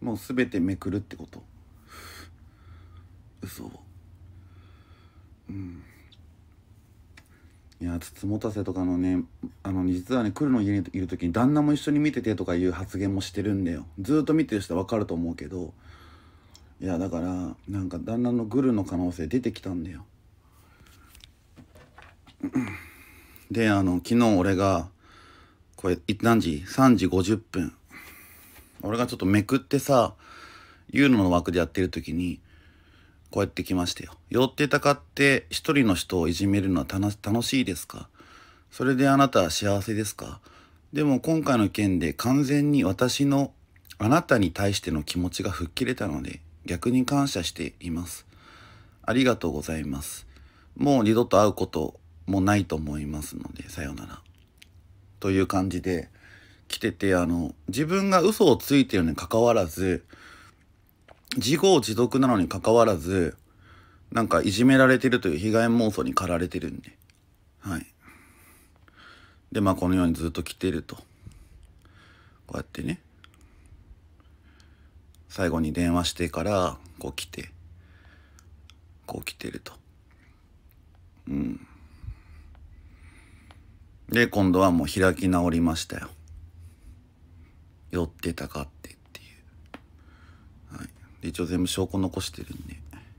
もう全てめくるってこと？嘘。いや、つつもたせとかのね、実はね、来るの家にいる時に旦那も一緒に見ててとかいう発言もしてるんだよ。ずーっと見てる人は分かると思うけど、いやだからなんか旦那のグルの可能性出てきたんだよ。で昨日俺がこれ何時 ?3 時50分俺がちょっとめくってさ、ユーノの枠でやってる時にこうやって来ましたよ。寄ってたかって一人の人をいじめるのは楽しいですか？それであなたは幸せですか？でも今回の件で完全に私のあなたに対しての気持ちが吹っ切れたので逆に感謝しています。ありがとうございます。もう二度と会うこともないと思いますのでさようなら。という感じで来てて、自分が嘘をついてるのに関わらず、自業自得なのに関わらず、なんかいじめられてるという被害妄想に駆られてるんで、はい。でまあこのようにずっと来てると、こうやってね、最後に電話してからこう来て、こう来てると。で今度はもう開き直りましたよ。酔ってたかってっていう、はい。で一応全部証拠残してるんで。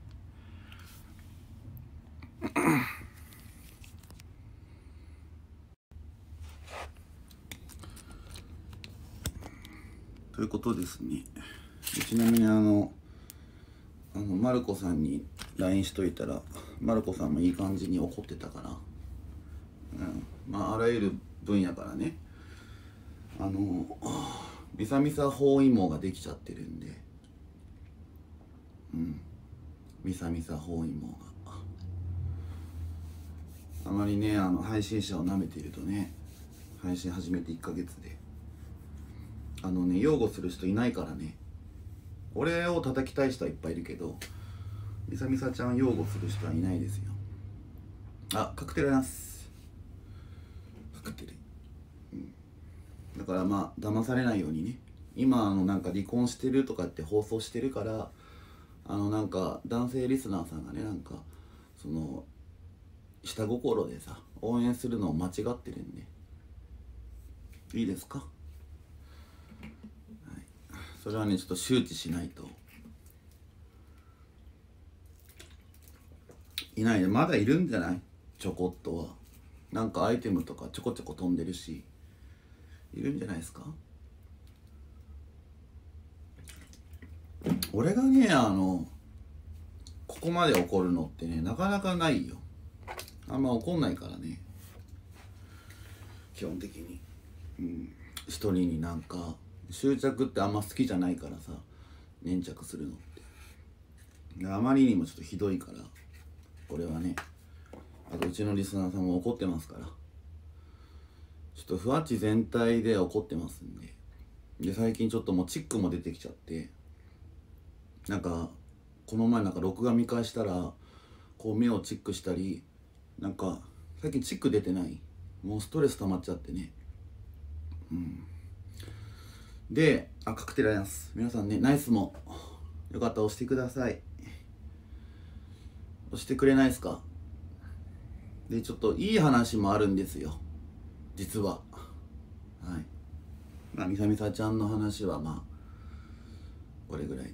ということですね。ちなみにマルコさんに LINE しといたら、マルコさんもいい感じに怒ってたから、まああらゆる分野からね、ミサミサ包囲網ができちゃってるんで、ミサミサ包囲網があまりね、配信者をなめているとね、配信始めて1ヶ月で擁護する人いないからね。俺を叩きたい人はいっぱいいるけど、ミサミサちゃん擁護する人はいないですよ。あ、カクテルなす。カクテル。だからまあ騙されないようにね。今なんか離婚してるとかって放送してるから、なんか男性リスナーさんがね、なんかその下心でさ応援するのを間違ってるんで、いいですか？それはねちょっと周知しないと。いないね、まだいるんじゃない？ちょこっとはなんかアイテムとかちょこちょこ飛んでるし、いるんじゃないですか？俺がねここまで怒るのってねなかなかないよ。あんま怒んないからね、基本的に。一人になんか執着ってあんま好きじゃないからさ、粘着するのってあまりにもちょっとひどいから俺はね。あとうちのリスナーさんも怒ってますから、ちょっとふわっち全体で怒ってますんで。で最近ちょっともうチックも出てきちゃって、なんかこの前なんか録画見返したらこう目をチックしたり、なんか最近チック出てない、もうストレス溜まっちゃってね。でカクテルあります。皆さんね、ナイスもよかったら押してください。押してくれないですか？でちょっといい話もあるんですよ実は。はい。まあみさみさちゃんの話はまあこれぐらいで、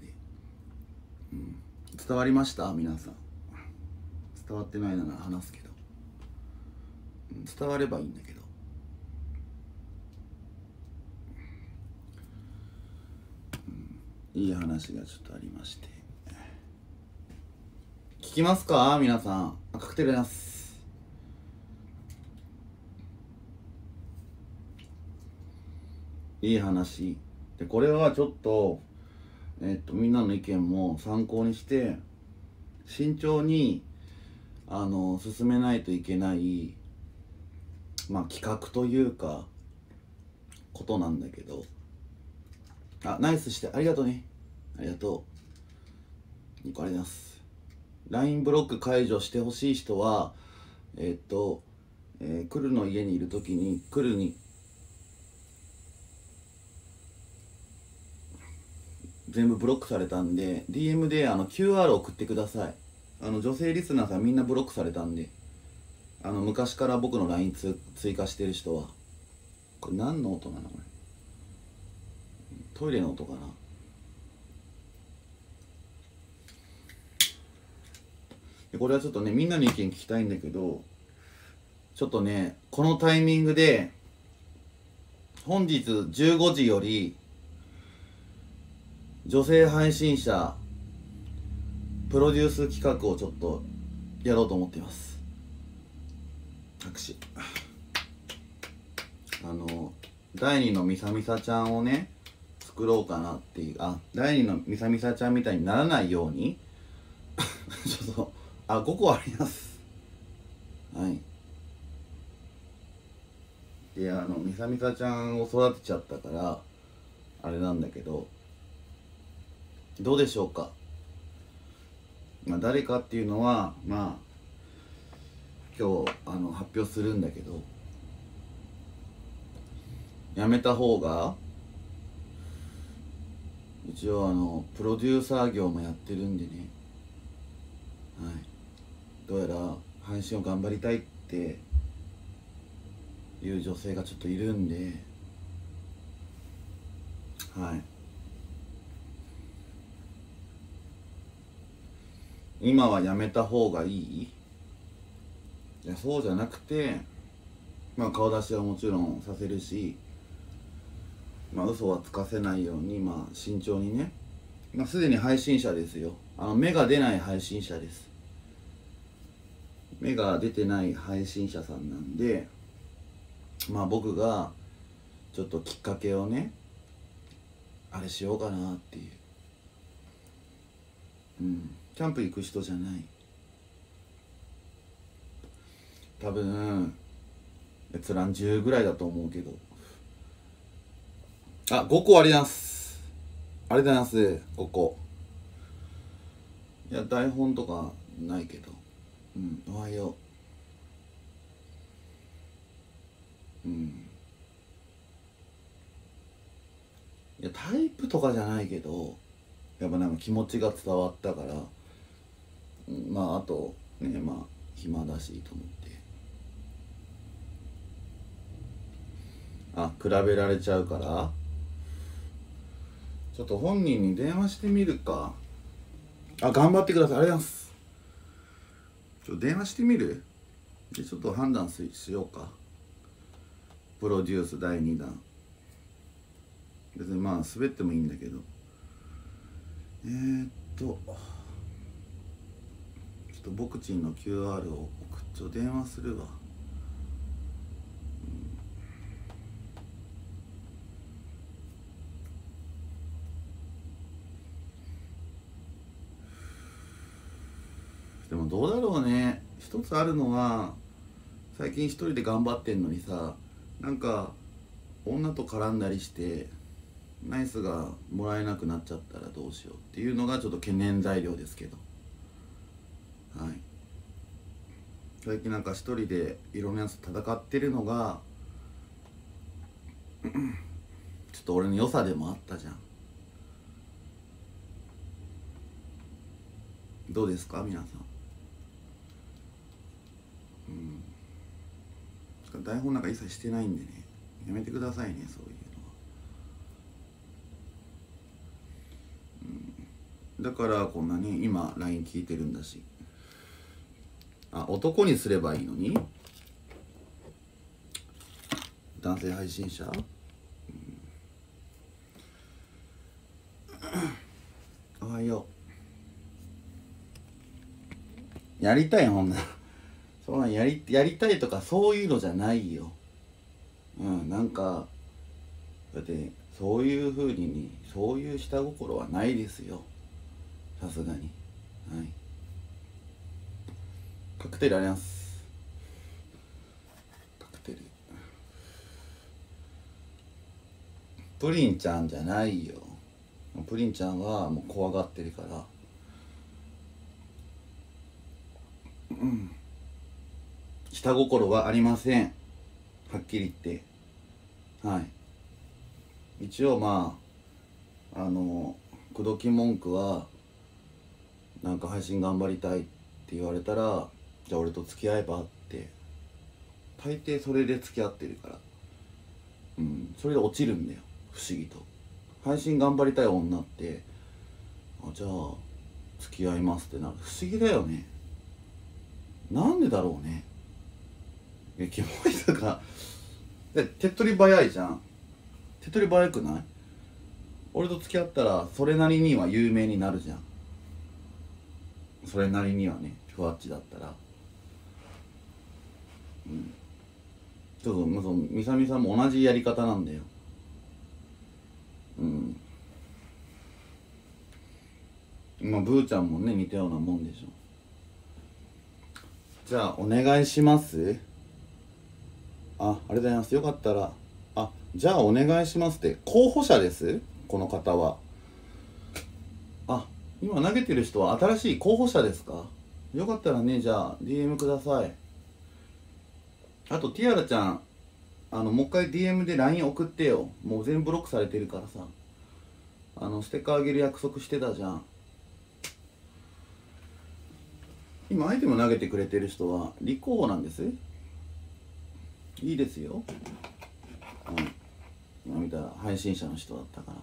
伝わりました皆さん？伝わってないなら話すけど、伝わればいいんだけど。いい話がちょっとありまして、聞きますか皆さん？カクテルです。いい話で、これはちょっとみんなの意見も参考にして慎重に進めないといけないまあ企画というかことなんだけど。あ、ナイスしてありがとうね。ありがとう。2個ありがとうございます。LINE ブロック解除してほしい人はクルの家にいる時にクルに全部ブロックされたんで DM でQR 送ってください。女性リスナーさんみんなブロックされたんで、昔から僕の LINE 追加してる人は。これ何の音なのこれ。トイレの音かな。でこれはちょっとねみんなの意見聞きたいんだけど、ちょっとねこのタイミングで本日15時より女性配信者プロデュース企画をちょっとやろうと思っています。拍手。第二のみさみさちゃんをね作ろうかなっていう、第二のみさみさちゃんみたいにならないようにちょっと5個あります。はい。でみさみさちゃんを育てちゃったからあれなんだけど、どうでしょうか。誰かっていうのは今日発表するんだけど、やめた方が、一応プロデューサー業もやってるんでね、はい、どうやら配信を頑張りたいっていう女性がちょっといるんで、はい、今はやめた方がいい？いやそうじゃなくて、顔出しはもちろんさせるし、嘘はつかせないように慎重にね、すでに配信者ですよ。芽が出ない配信者です。芽が出てない配信者さんなんで、僕がちょっときっかけをねあれしようかなっていう。キャンプ行く人じゃない。多分閲覧10ぐらいだと思うけど、5個あります。ありがとうございます。5個。いや台本とかないけど、おはよう。いやタイプとかじゃないけど、やっぱ気持ちが伝わったから、あとね暇だしと思って、比べられちゃうから、ちょっと本人に電話してみるか。頑張ってください。ありがとうございます。電話してみる？でちょっと判断しようか。プロデュース第2弾。別に滑ってもいいんだけど、ちょっと僕ちんの QR を電話するわ。でもどうだろうね。一つあるのは、最近一人で頑張ってんのにさ、女と絡んだりしてナイスがもらえなくなっちゃったらどうしようっていうのがちょっと懸念材料ですけど、はい。最近一人でいろんなやつと戦ってるのがちょっと俺の良さでもあったじゃん。どうですか皆さん。台本一切してないんでね、やめてくださいね、そういうのは。だからこんなに今 LINE 聞いてるんだし。男にすればいいのに、男性配信者、おはよう。やりたい、ほんなそんなんやりたいとかそういうのじゃないよ。だってそういう風にそういう下心はないですよ、さすがに。はい。カクテルあります。カクテル。プリンちゃんじゃないよ。プリンちゃんはもう怖がってるから、下心はありません、はっきり言って。はい。一応口説き文句はなんか配信頑張りたいって言われたら、じゃあ俺と付き合えばって大抵それで付き合ってるから、それで落ちるんだよ、不思議と。配信頑張りたい女って、じゃあ付き合いますってなる。不思議だよね。なんでだろうね。キモいとか手っ取り早いじゃん。手っ取り早くない？俺と付き合ったらそれなりには有名になるじゃん。それなりにはね、ふわっちだったら。ちょっとみさみさんも同じやり方なんだよ。まあブーちゃんもね似たようなもんでしょ。じゃあお願いします。ありがとうございます。よかったら、じゃあお願いしますって候補者です、この方は。今投げてる人は新しい候補者ですか？よかったらね、じゃあ DM ください。あとティアラちゃん、もう一回 DM で LINE 送ってよ。もう全部ブロックされてるからさ。ステッカーあげる約束してたじゃん。今アイテム投げてくれてる人は立候補なんです。いいですよ。今見たら配信者の人だったから。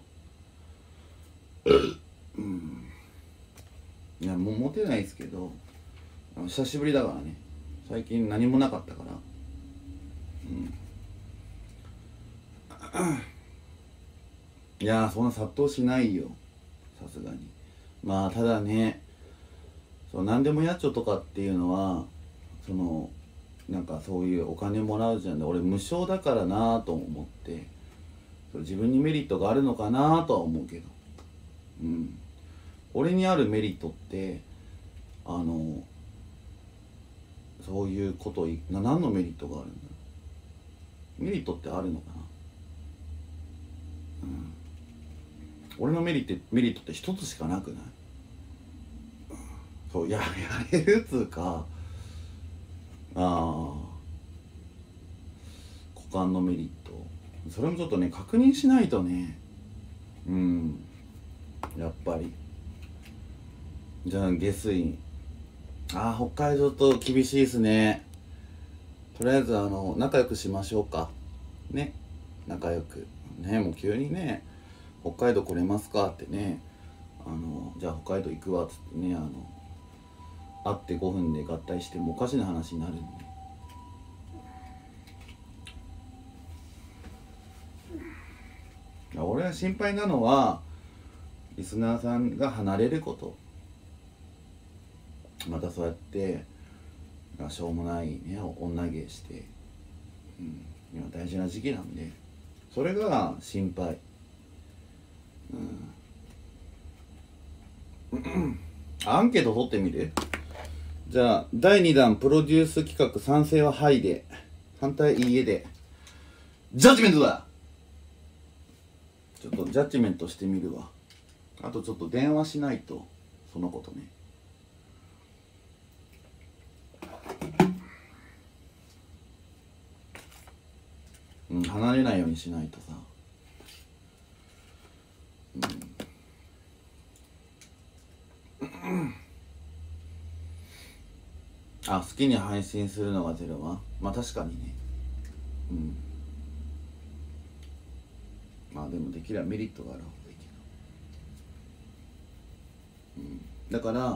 いやもうモテないですけど、久しぶりだからね。最近何もなかったから。いやそんな殺到しないよ、さすがに。まあただね、何でもやっちょとかっていうのはなんかそういうお金もらうじゃん。で俺無償だからなと思って、自分にメリットがあるのかなとは思うけど、俺にあるメリットってそういうこと何のメリットがあるんだろう。メリットってあるのかな。俺のメリットって一つしかなくない？そうやれるっつうか、股間のメリット、それもちょっとね確認しないとね。やっぱりじゃあ下水、北海道と厳しいですね。とりあえず仲良くしましょうかね。仲良くね。もう急にね北海道来れますかってね、じゃあ北海道行くわっつってね、会って5分で合体してもおかしな話になるんで。俺が心配なのはリスナーさんが離れること。またそうやってしょうもないね女芸して、今大事な時期なんで、それが心配。アンケート取ってみる？じゃあ第2弾プロデュース企画、賛成ははいで、反対いいえで、ジャッジメントだ。ちょっとジャッジメントしてみるわ。あとちょっと電話しないと、そのことね。離れないようにしないとさ。好きに配信するのがゼロはまあ確かにね。まあでもできればメリットがある方がいいけど、だから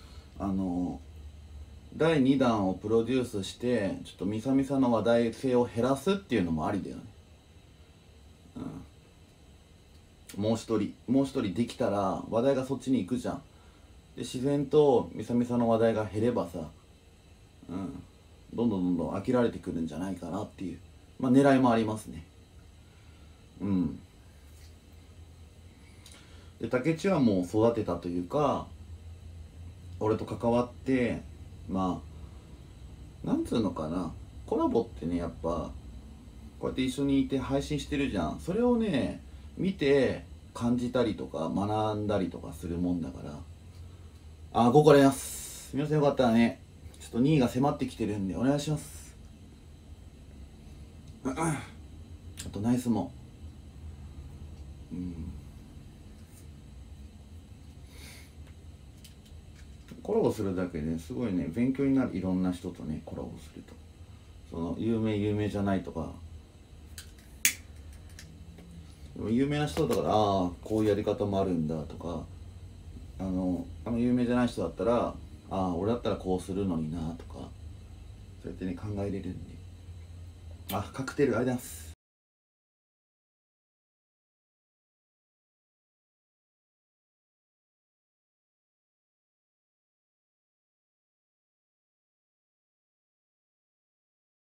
第2弾をプロデュースしてちょっとみさみさの話題性を減らすっていうのもありだよね。もう一人できたら話題がそっちに行くじゃん。で自然とみさみさの話題が減ればさ、どんどん飽きられてくるんじゃないかなっていう、狙いもありますね。で竹内はもう育てたというか、俺と関わってなんつうのかな、コラボってね、やっぱこうやって一緒にいて配信してるじゃん。それをね見て感じたりとか学んだりとかするもんだから。5個あります。皆さんよかったらね、ちょっと2位が迫ってきてるんでお願いします。あとナイスもコラボするだけで、ね、すごいね勉強になる。いろんな人とねコラボすると、その有名じゃないとか、有名な人だから、ああこういうやり方もあるんだとか、有名じゃない人だったら、ああ俺だったらこうするのになとか、そうやってね考えれるんで。あ、カクテルありがとうございます。